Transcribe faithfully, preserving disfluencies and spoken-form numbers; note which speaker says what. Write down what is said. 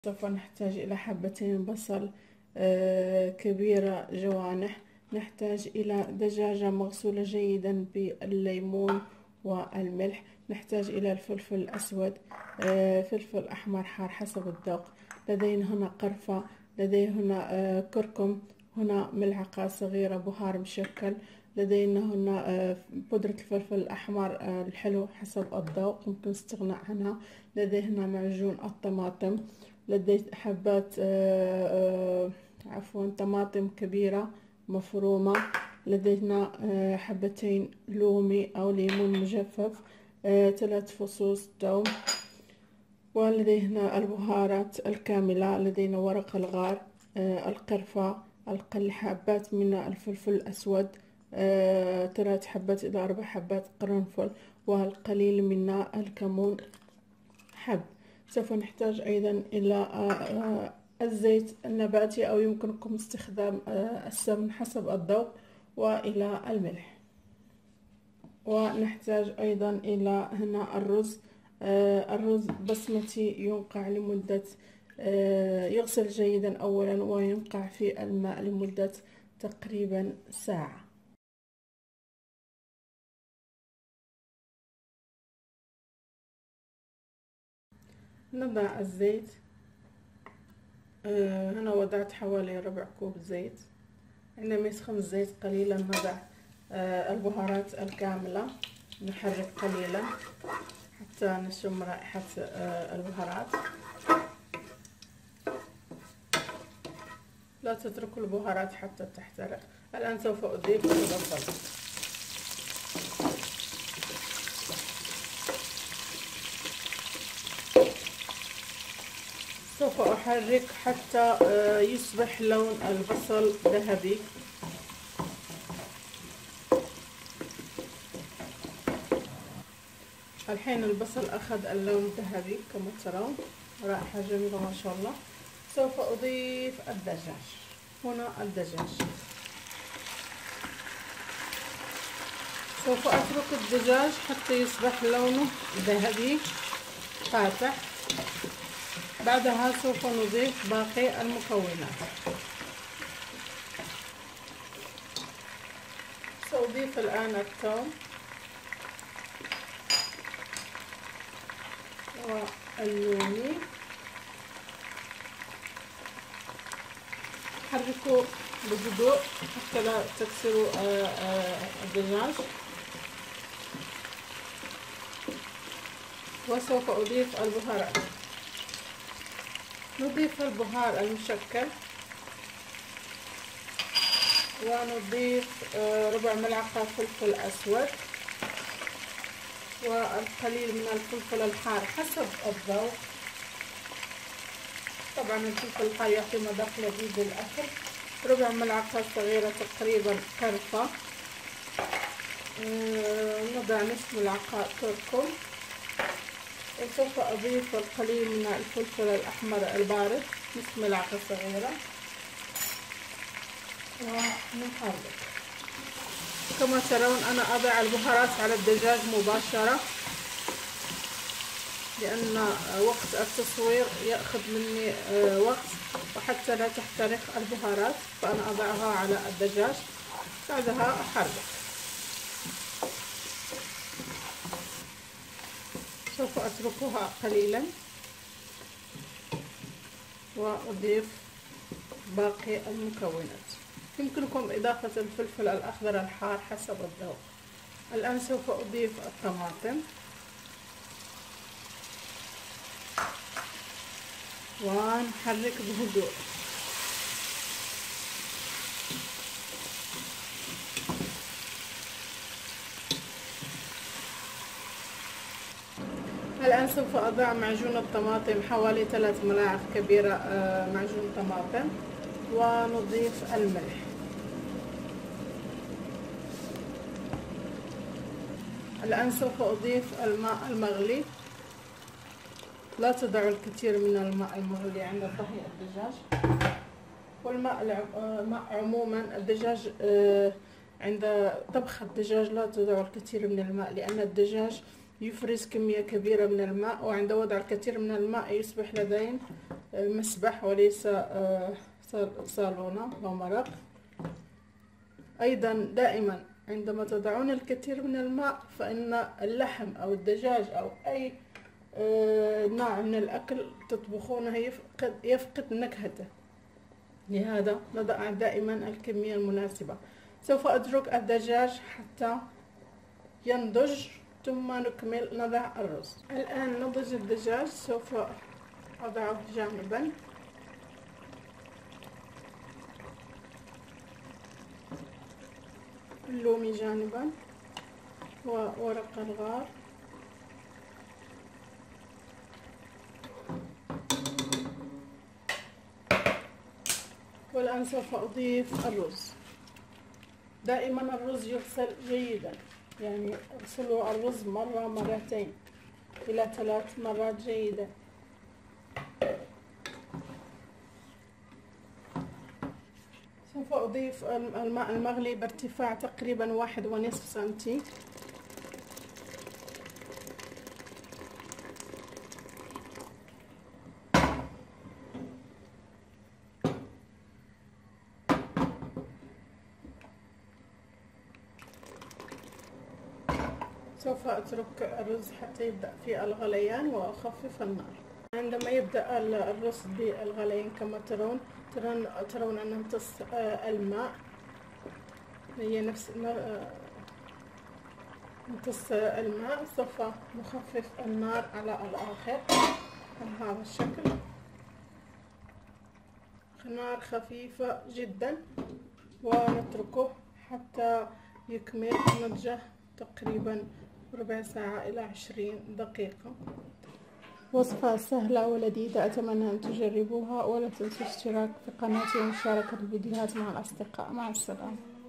Speaker 1: سوف نحتاج إلى حبتين بصل آه، كبيرة جوانح. نحتاج إلى دجاجة مغسولة جيدا بالليمون والملح. نحتاج إلى الفلفل الأسود، آه، فلفل أحمر حار حسب الذوق. لدينا هنا قرفة، لدينا هنا آه، كركم، هنا ملعقة صغيرة بهار مشكل. لدينا هنا آه، بودرة الفلفل الأحمر آه، الحلو حسب الذوق، يمكن الاستغناء عنها. لدينا معجون الطماطم، لدي حبات آه، آه، عفوا طماطم كبيرة مفرومة. لدينا آه، حبتين لومي أو ليمون مجفف، آه، ثلاث فصوص ثوم. ولدينا البهارات الكاملة، لدينا ورق الغار، آه، القرفة، القل حبات من الفلفل الأسود، آه، ثلاث حبات إلى أربع حبات قرنفل، والقليل من الكمون حب. سوف نحتاج أيضا إلى آه، آه، الزيت النباتي، أو يمكنكم استخدام آه، السمن حسب الذوق، وإلى الملح. ونحتاج أيضا إلى هنا الرز، آه، الرز بسمتي ينقع لمدة آه، يغسل جيدا أولا وينقع في الماء لمدة تقريبا ساعة. نضع الزيت، آه، هنا وضعت حوالي ربع كوب زيت. عندما يسخن الزيت قليلا نضع آه، البهارات الكاملة، نحرك قليلا حتى نشم رائحة آه، البهارات. لا تتركوا البهارات حتى تحترق. الآن سوف أضيف البصل. سوف أحرك حتى يصبح لون البصل ذهبي. الحين البصل أخذ اللون الذهبي كما ترون، رائحة جميلة ما شاء الله. سوف أضيف الدجاج. هنا الدجاج. سوف أترك الدجاج حتى يصبح لونه ذهبي فاتح. بعدها سوف نضيف باقي المكونات. سأضيف الآن الثوم واللومي. حركوا بهدوء حتى لا تكسروا الدجاج. وسوف أضيف البهارات. نضيف البهار المشكل، ونضيف ربع ملعقة فلفل أسود، والقليل من الفلفل الحار حسب الذوق. طبعا الفلفل الحار يعطي مذاق لذيذ للأكل. ربع ملعقة صغيرة تقريبا قرفة. نضع نصف ملعقة كركم، وسوف أضيف القليل من الفلفل الأحمر البارد، نصف ملعقة صغيرة، ونحرك. كما ترون أنا أضع البهارات على الدجاج مباشرة، لأن وقت التصوير يأخذ مني وقت، وحتى لا تحترق البهارات فأنا أضعها على الدجاج. بعدها أحرك. سوف أتركها قليلا وأضيف باقي المكونات. يمكنكم إضافة الفلفل الأخضر الحار حسب الذوق. الآن سوف أضيف الطماطم ونحرك بهدوء. الآن سوف أضع معجون الطماطم، حوالي ثلاث ملاعق كبيرة معجون طماطم، ونضيف الملح. الآن سوف أضيف الماء المغلي. لا تضعوا الكثير من الماء المغلي عند طهي الدجاج. والماء الماء عموما الدجاج عند طبخ الدجاج لا تضعوا الكثير من الماء، لأن الدجاج يفرز كمية كبيرة من الماء، وعند وضع الكثير من الماء يصبح لدينا مسبح وليس صالونة أو مرق. أيضا دائما عندما تضعون الكثير من الماء فإن اللحم أو الدجاج أو أي نوع من الأكل تطبخونه يفقد, يفقد نكهته، لهذا نضع دائما الكمية المناسبة. سوف أترك الدجاج حتى ينضج ثم نكمل نضع الرز. الآن نضج الدجاج، سوف أضعه جانبا. اللومي جانبا وورق الغار. والآن سوف أضيف الرز. دائما الرز يغسل جيدا، يعني اغسلوا الرز مرة مرتين إلى ثلاث مرات جيدا. سوف أضيف الماء المغلي بارتفاع تقريبا واحد ونصف سنتي. سوف أترك الرز حتى يبدأ في الغليان وأخفف النار. عندما يبدأ الرز بالغليان كما ترون ترون ترون أن امتص الماء، هي نفس امتص الماء. سوف نخفف النار على الآخر بهذا الشكل، نار خفيفة جدا، ونتركه حتى يكمل نضجه تقريبا ربع ساعة إلى عشرين دقيقة. وصفة سهلة ولذيذة، أتمنى أن تجربوها، ولا تنسوا الاشتراك في قناتي ومشاركة الفيديوهات مع الأصدقاء. مع السلامة.